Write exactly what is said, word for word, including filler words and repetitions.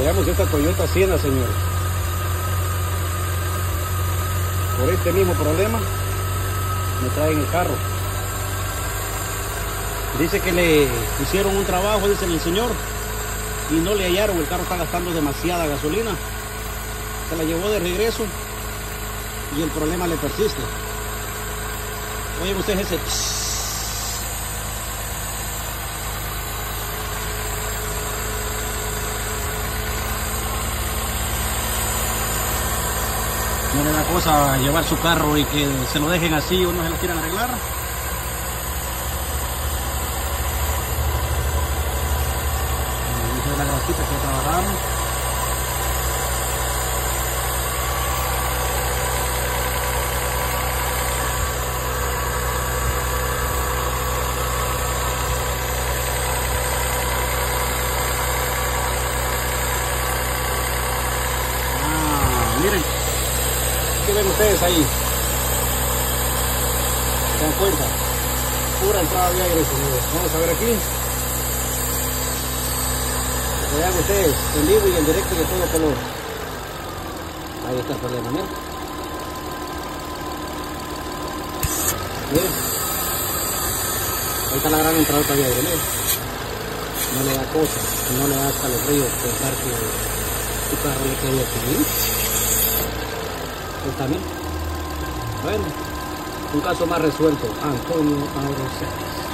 Veamos esta Toyota Siena, señores. Por este mismo problema me traen el carro. Dice que le hicieron un trabajo, dice el señor, y no le hallaron. El carro está gastando demasiada gasolina. Se la llevó de regreso y el problema le persiste. Oye, ustedes ese... No le da cosa llevar su carro y que se lo dejen así o no se lo quieran arreglar. Esa es la grasita que trabajaron. Ah, miren. ¿Qué ven ustedes ahí? ¿Se dan cuenta? Pura entrada de aire, señores. Vamos a ver aquí. Vean ustedes, en vivo y en directo de todo color. Ahí está el problema, miren. Miren. Ahí está la gran entrada de aire, miren. No le da cosa, no le da escalofrío pensar que su carro le quede aquí. Está bien. Bueno, un caso más resuelto. Antonio Aurosales.